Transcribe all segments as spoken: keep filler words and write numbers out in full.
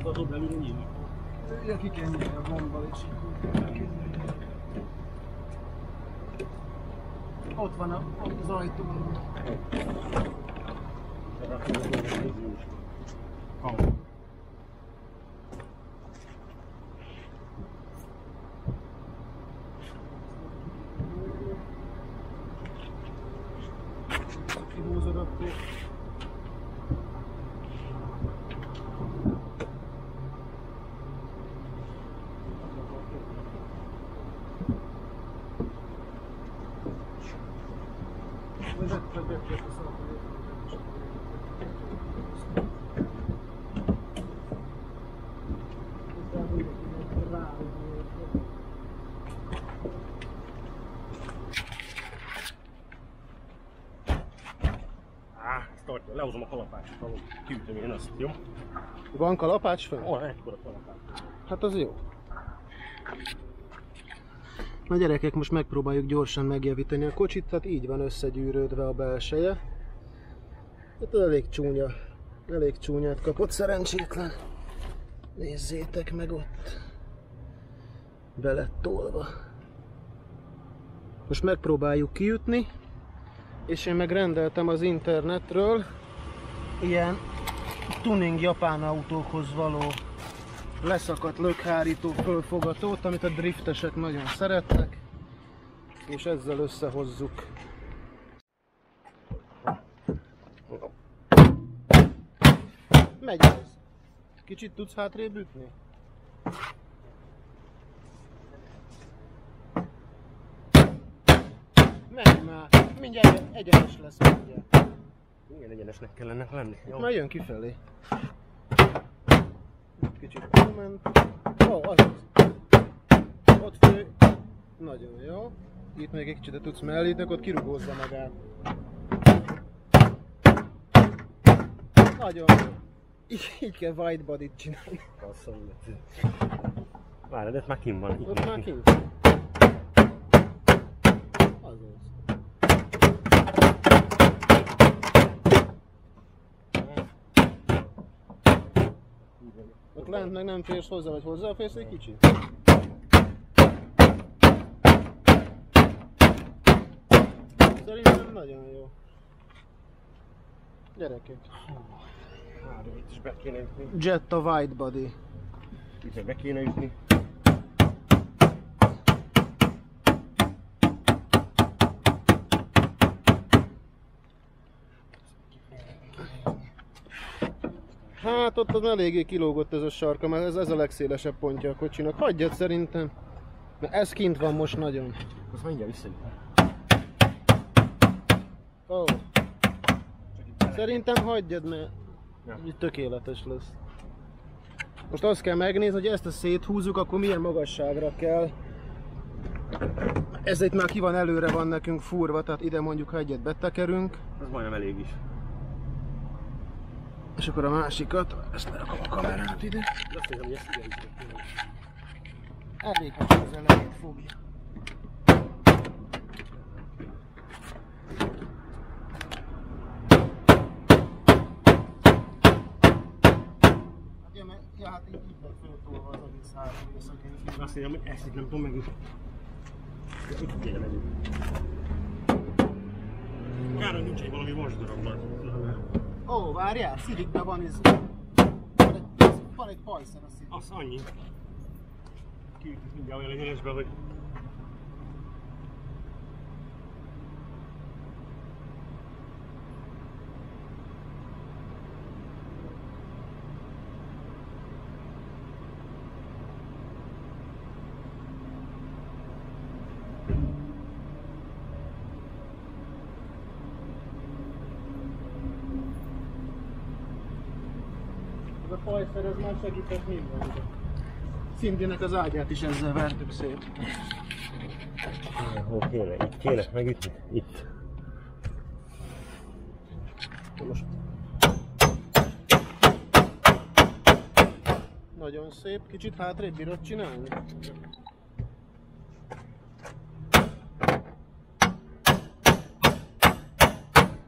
akarod belülről nyílni? Ja, ki kell nyílni a gombbal és ott van a, ott az ajtó. Kihúzod akkor. Lehozom a kalapácsot, ahol kiütöm én azt, jó? Van kalapács fel? Van, ekkora kalapács. Hát az jó. Na gyerekek, most megpróbáljuk gyorsan megjavítani a kocsit, tehát így van összegyűrődve a belseje. Hát elég csúnya, elég csúnyát kapott, szerencsétlen. Nézzétek meg ott. Be lett tolva. Most megpróbáljuk kiütni, és én megrendeltem az internetről ilyen tuning japán autókhoz való leszakadt lökhárító fölfogatót, amit a driftesek nagyon szeretnek, és ezzel összehozzuk. Megy ez. Kicsit tudsz hátrébb ütni? Menj már! Mindjárt egyenes lesz mindjárt. Igen, egyenesnek kellene lenni. Jó. Már jön kifelé. Kicsit túlment. Ó, oh, az az. Ott fő. Nagyon jó. Itt még egy kicsit tudsz mellítni, ott kirugózza magát. Nagyon jó. Így, így kell white body-t csinálni. Várj, de ez már kint van. Ott már kint. Azaz. Ott lent meg nem férsz hozzá, vagy hozzáférsz egy kicsit? Szerintem nagyon jó. Gyerekek. Várj, itt is be kéne ütni. Jetta White Body. Itt be kéne ütni. Hát ott az eléggé kilógott ez a sarka, mert ez, ez a legszélesebb pontja a kocsinak. Hagyjad szerintem, mert ez kint van most nagyon. Azt mindjárt visszajön. Ó. Oh. Szerintem hagyjad, mert ja. Tökéletes lesz. Most azt kell megnézni, hogy ezt a széthúzzuk, akkor milyen magasságra kell. Ez itt már ki van, előre van nekünk furva, tehát ide mondjuk, ha egyet betekerünk. Ez majdnem elég is. És akkor a másikat, ezt lerakom a kamerát ide. Azt hiszem, hogy ezt ide is kell. Elég, ha csak az elejét fogja. Hát, ja, mert, ja, hát így így van föltolva az egész hátul éjszakai. Azt hiszem, hogy ezt itt nem tudom megütni. Itt kéne megyünk. Kár, hogy nincs egy valami vasdarab már. Ó, várjál, Civicben van ez. Van egy pajszer a Civic. Az annyi. Kiütjük mindjárt olyan egyenesbe, hogy... A pajszer, ez már segített mindenben. Cindynek az ágyát is ezzel vertük szét. Hol kéne? Itt kéne megütni? Itt. Most. Nagyon szép, kicsit hátrébb bírod csinálni.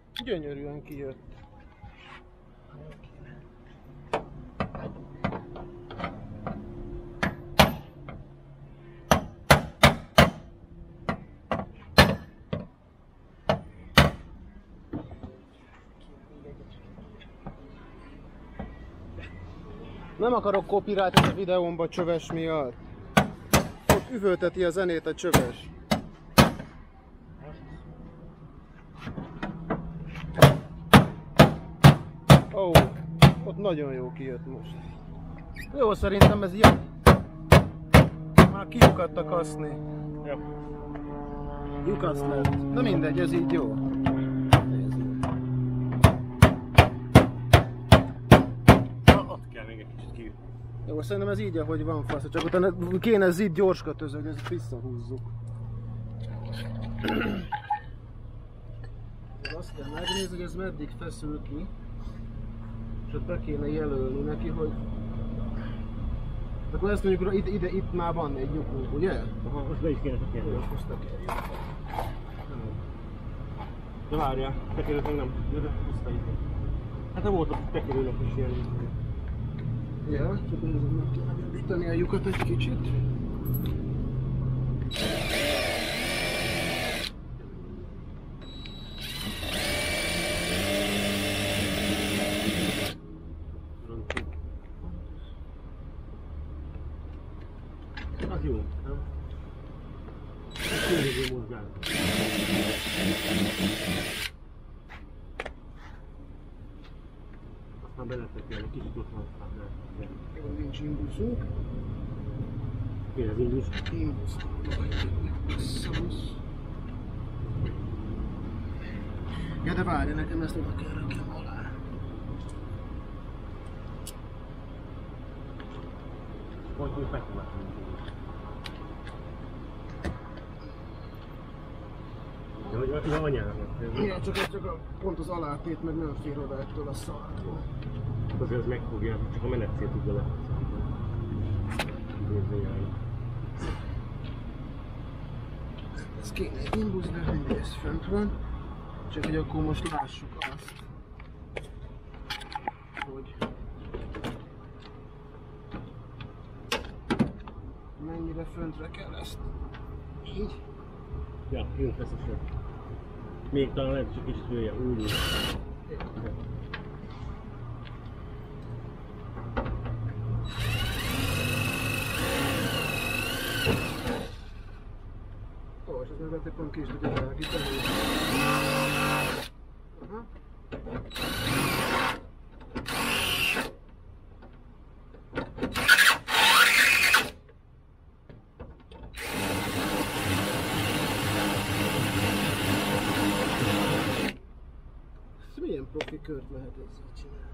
Gyönyörűen kijött. Nem akarok copyright a videómba csöves miatt. Ott üvölteti a zenét a csöves. Ó, oh, ott nagyon jó kijött most. Jó, szerintem ez jó. Már kiukadt a kaszni. Ja. Lyukasz lett. Na mindegy, ez így jó. Na, ott kell még egy kicsit kijutni. Jó, szerintem ez így, ahogy van fasz, csak utána kéne ez itt gyorskötöző, hogy ezt visszahúzzuk. Azt kell megnézni, hogy ez meddig feszül ki, és ott be kéne jelölni neki, hogy... Akkor ezt mondjuk, ide, ide, itt már van egy lyukunk, ugye? Aha, most be is kéne tekerni. Jó, most tekerjük. De várjál, tekerőt még nem. Jó, de puszta itt. Hát nem volt a tekerőnek is ilyen. Ja, csak nézzük, meg kéne gördíteni a lyukat egy kicsit. Az jó, nem? Ez tényleg mozgás. Aztán beletekelni, kicsit ott van, aztán beletekelni. Nincs imbuszunk. Mi az indus? Imbusz. Szavusz. Ja, de várj, nekem ezt oda kell rakjam alá. Hogy hogy megpróbáltam. De hogy van anyának? Igen, csak, csak a, pont az alátét meg nem fér oda ettől a szalától. Azért az megfogja, csak a menetcél tud vele. Ez kéne egy imbusz, de mindig ez fent van. Csak hogy akkor most lássuk azt, hogy mennyire föntre kell ezt. Így. Ja, jó feszesen. Még talán lehet csak kicsit hője, úgy. úgy. Ó, és ez meg lehet éppen ki is tudja rágítani. Aha. Milyen profi kört lehet ezzel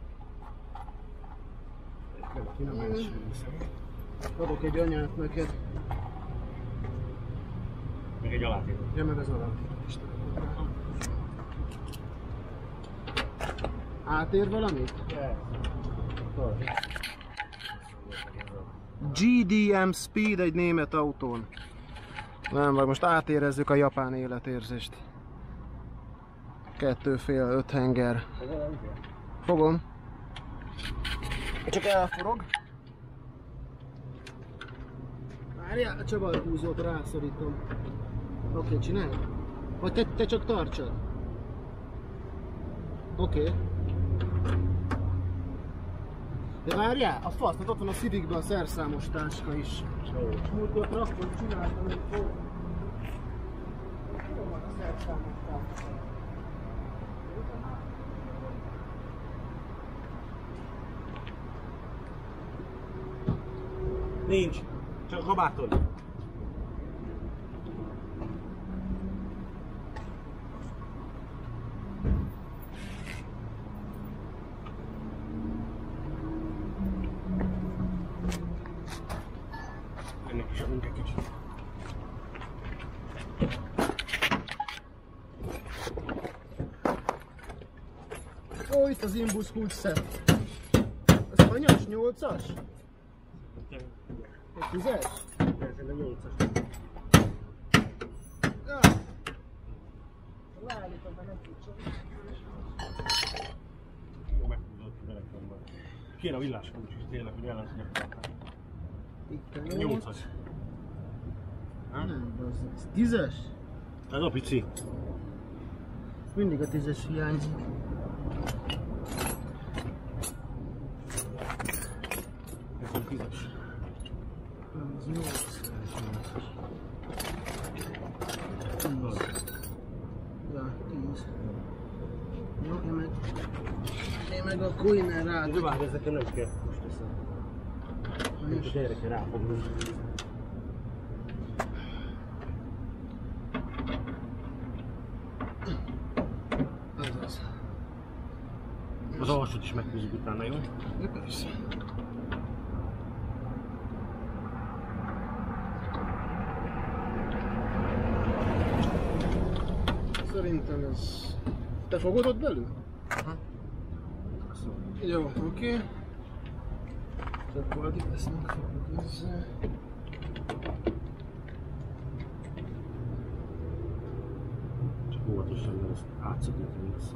csinálni? Adok egy anyát neked. Meg egy alátétet. Ja, meg az alátétet is. Átér valamit? gé dé em Speed egy német autón. Nem, vagy most átérezzük a japán életérzést. Kettő fél, öt henger. Fogom. Csak elforog. Várjál, a csavarhúzót rászorítom. Oké, okay, csinálj. Vagy te, te csak tartsad. Oké. Okay. De várjál, a fasz, ott van a Civicben a szerszámos táska is. Múltkor traktor csináltam, hogy hol van a szerszámos táska. Nincs, csak kabátod. Ennek is adunk egy kicsit. Ó, itt az Imbus kulcs szett. Ez hanyas? nyolcas? Egy tízes? Szerintem nyolcas. Leállítom, de nem tudsz. Jó, megtudod, hogy elektromban. Kéne a villás kulcs is tényleg, hogy ellensúlyok tartani. Itt a nyolcas. Nem, bazzak. Ez tízes? Ez a pici. Mindig a tízes hiányzik. nyolc. Ja, tíz. Jó, én meg... Én meg akkor innen rá... De várj, ezeken nem kell. Most teszem. Most a gyerekkel ráfogunk. Azaz. Az alsót is meghúzzuk utána, jó? De persze. Szerintem ez... Te fogod ott belül? Aha. Jó, oké. Okay. Csak valaki ezt megfogjuk ezzel. Csak óvatosan, mert ezt átszakítani lesz.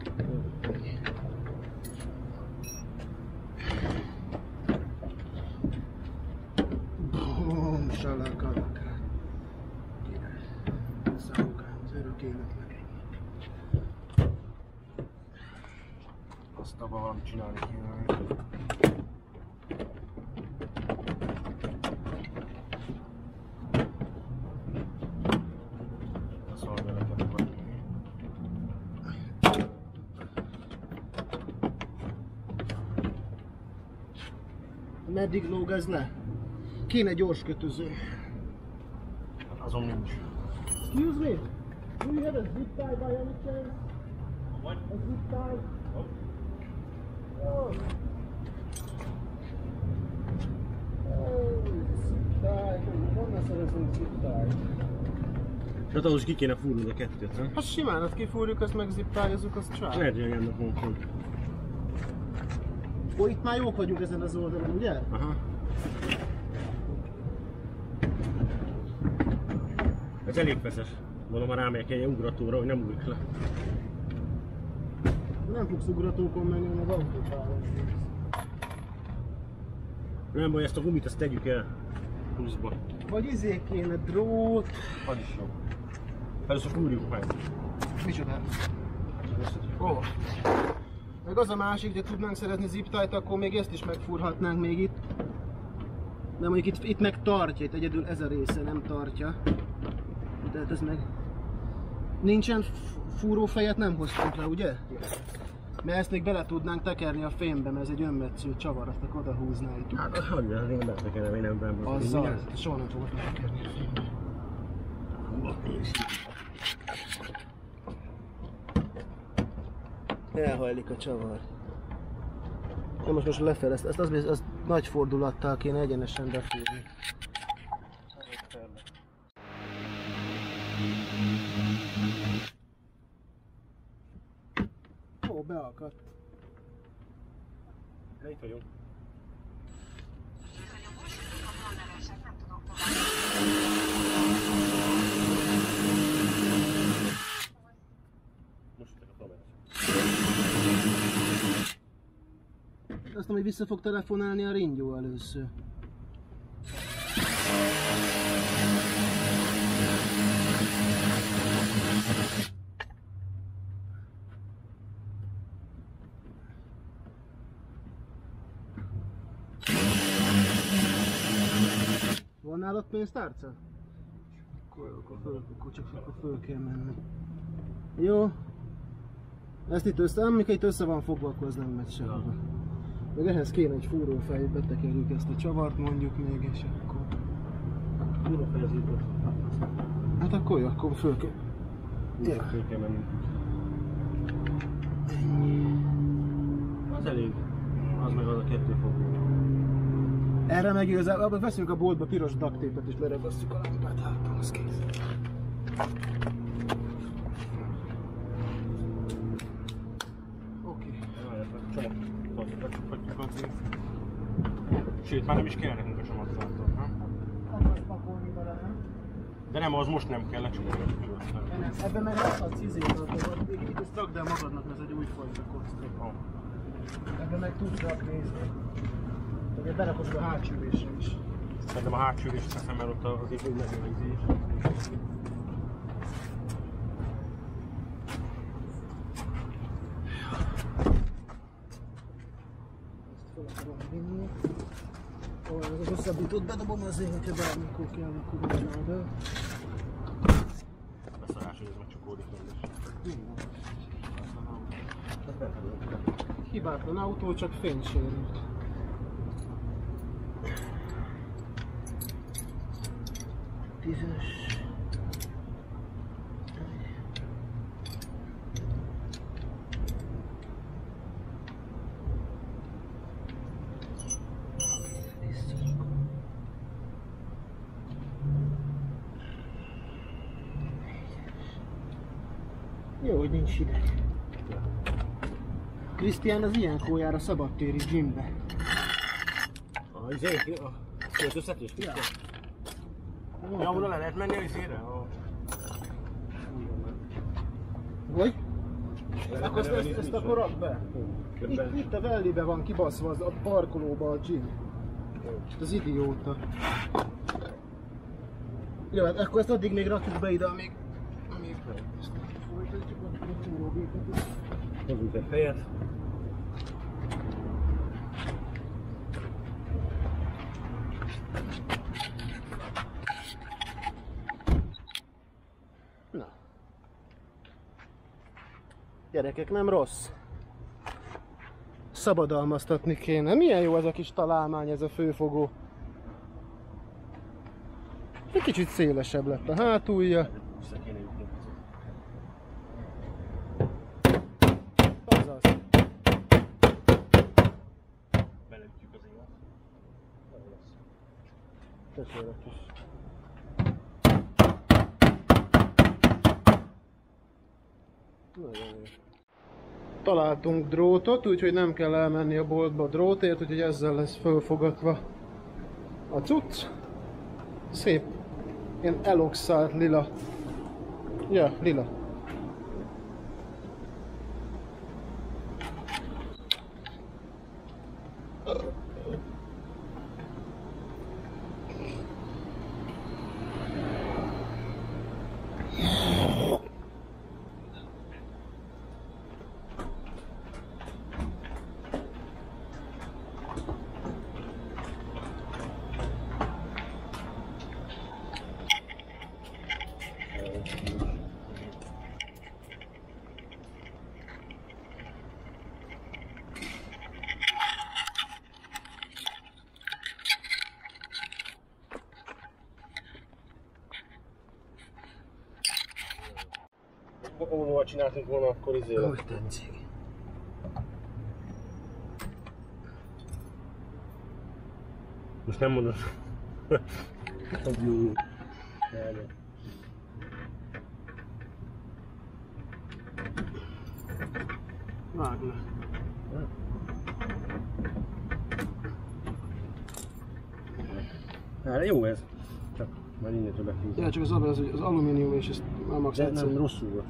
Bum, salakalaka. Király. Szállukám, az örök életnek ennyi. Azt abban valamit csinálni kéne. Szóval vele kell fogadni. Meddig lóg ez le? Kéne gyors kötöző. Hát azon nincs. Excuse me, do you have a zip tie by any chance? What? A zip tie? Oh. Oh. Oh, zip tie. Honnan szerezünk zip tie? Hát ahhoz ki kéne fúrnod a kettőt, nem? Hát simán, azt kifúrjuk, azt meg zip tie-ozzuk, azt csá. Erdjönjennek munkon. Ó, itt már jók vagyunk ezen az oldalon, ugye? Aha. Ez elég feszes. Mondom, ha rámegyek egy ugratóra, hogy nem ugrik le. Nem fogsz ugratókon menni, hanem az autópálon. Nem baj, ezt a gumit azt tegyük el pluszba. Vagy izé kéne drót. Az is jó. Először fúrjuk meg. Micsoda? Ó. Oh. Meg az a másik, de tudnánk szerezni zip-tie-t, akkor még ezt is megfúrhatnánk még itt. De mondjuk itt, itt meg tartja, itt egyedül ez a része nem tartja. Tehát ez meg... Nincsen fúrófejet nem hoztunk le, ugye? Mert ezt még bele tudnánk tekerni a fémbe, mert ez egy önmetsző csavar, azt akkor oda húználjuk. Hát, hogy az én betekerem, én nem benne. Azzal, soha nem fogok letekerni a fémbe. Elhajlik a csavar. Na most most lefelé, ezt, ezt az, az nagy fordulattal kéne egyenesen befúrni. Ó, beakadt. De itt vagyunk. Most jöttek a kamerások. Azt mondom, hogy vissza fog telefonálni a ringyó először. Van nálad pénztárca? Akkor, akkor, föl, akkor csak akkor föl kell menni. Jó. Ezt itt össze, amikor itt össze van fogva, akkor az nem megy sehova. Meg ehhez kéne egy fúrófej, betekerjük ezt a csavart mondjuk még, és akkor... Fúrófej az itt. Hát akkor jó, akkor föl kell... Ja. Föl kell menni. Ennyi. Az elég. Az meg az a kettő fog. Erre meg igazából veszünk a boltba piros ducktépet és leragasztjuk a lámpát, hát az kész. Oké. Sőt, már nem is kell nekünk a csomagtartó, nem? Akarsz pakolni vele, nem? De nem, az most nem kell lecsomagolni. Ebben meg láthatsz izékat, még itt ezt rakd el magadnak, mert ez egy újfajta kocka. Ebben meg tudsz rakni izét. Tehát berakod a hátsülésre is. Szerintem a hátsülést teszem, mert ott az így megőrzi. Ezt fel akarom vinni. Ó, ez a hosszabbítót bedobom azért, hogyha bármikor kell, akkor csinálod el. Beszarás, hogy ez megcsukódik rendesen. Hibátlan autó, csak fénysérült. Tízes. Jó, hogy nincs hideg. Krisztián az ilyenkor jár a szabadtéri gymbe. Ah, izé, a költöztetés? Ja. Ja, oda le lehet menni a izére? Hogy? Akkor ezt, ezt, ezt akkor rakd be. Itt, itt a Vellibe van kibaszva az a parkolóba a gym. Az idióta. Jó, hát akkor ezt addig még rakjuk be ide, amíg... amíg folytatjuk a túrógépet. Hozzunk egy fejet. Na. Gyerekek, nem rossz. Szabadalmaztatni kéne. Milyen jó ez a kis találmány, ez a főfogó. Egy kicsit szélesebb lett a hátulja. Azaz. Beleütjük az élet. Tökéletes. Nagyon jó. Találtunk drótot, úgyhogy nem kell elmenni a boltba drótért, úgyhogy ezzel lesz fölfogatva a cucc. Szép, ilyen eloxált lila. Ja, lila. Ahol csináltunk volna, akkor izé lett. Úgy tetszik. Most nem mondod. Az jó. Vágd le. Hát jó ez. Csak majd innentől befűzöm. Ja, csak az, az, az alumínium és ezt már max De egyszer. nem rosszul volt.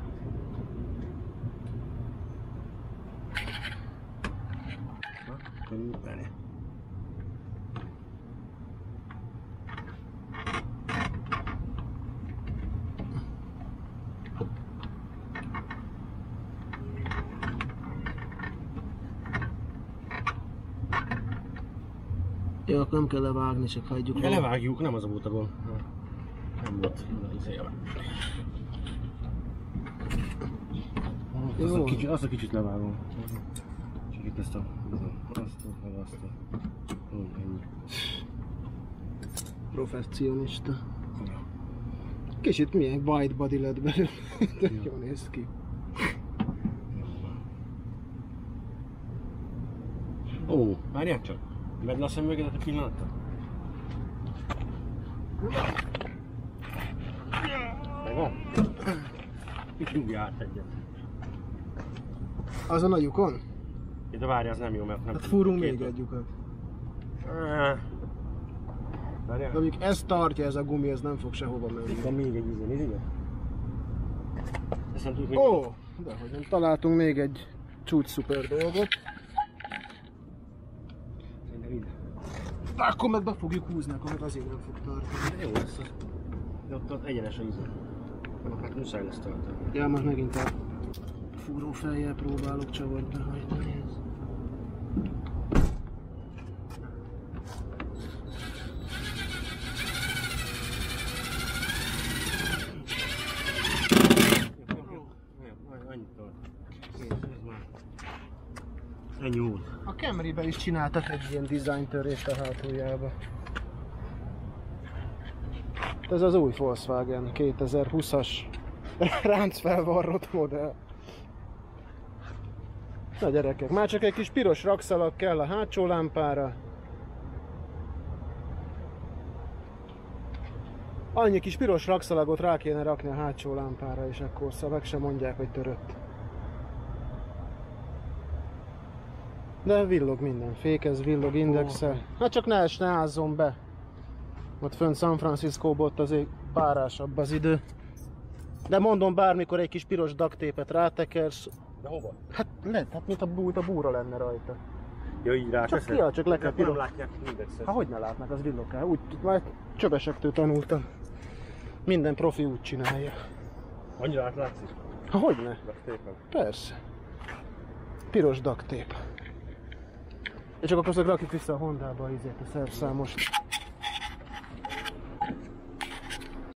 Várj. Ja, akkor nem kell levágni, csak hagyjuk. De levágjuk, nem az volt a gond. Nem volt. Azt a kicsit, azt a kicsit levágom. Csak itt ezt a... azt a... meg azt a... ennyi. Professionista. Kicsit milyen white body lett belőle. Jól néz ki. Ó, várjál csak! Vedd le a szemüvegedet egy pillanatra. Megvan? Itt dugja át egyet. Azon a lyukon? De várjál, az nem jó, mert nem... Hát fúrunk még egy lyukat. Várjál? Amíg ez tartja, ez a gumi, ez nem fog sehova menni. Itt van még egy izé, nézd ide? Ezt nem tudjuk még... Ó, dehogy nem. Találtunk még egy csúcs szuper dolgot. Szerintem ide. De akkor meg be fogjuk húzni, akkor meg azért nem fog tartani. De jó lesz az. De ott az egyenes a izé. Hát muszáj lesz tartani. Ja, most megint a fúró fejjel próbálok csavart behajtani. Ennyi volt. A Camry-be is csináltak egy ilyen design törést a hátuljába. Ez az új Volkswagen kétezer-húszas ráncfelvarrott modell. Na gyerekek, már csak egy kis piros rakszalag kell a hátsó lámpára. Annyi kis piros rakszalagot rá kéne rakni a hátsó lámpára, és akkor szóval meg sem mondják, hogy törött. De villog minden, fékez, villog, indexel. Hát csak ne, ne ázzon be. Ott fönn San Franciscóban ott azért párásabb az idő. De mondom, bármikor egy kis piros duct-tépet rátekersz. De hova? Hát lehet, hát mint a, bú, a búra lenne rajta. Ja, így rá Csak ki, csak le kell nem piros. látják indexet. Hát hogy ne látnak, az villogál. Úgy, már csövesektől tanultam. Minden profi úgy csinálja. Annyira átlátszik? Ha hogyne? Duct-tape-en? Persze. Piros duct tape. És akkor azt rakjuk vissza a Hondába izét, a szerszámost.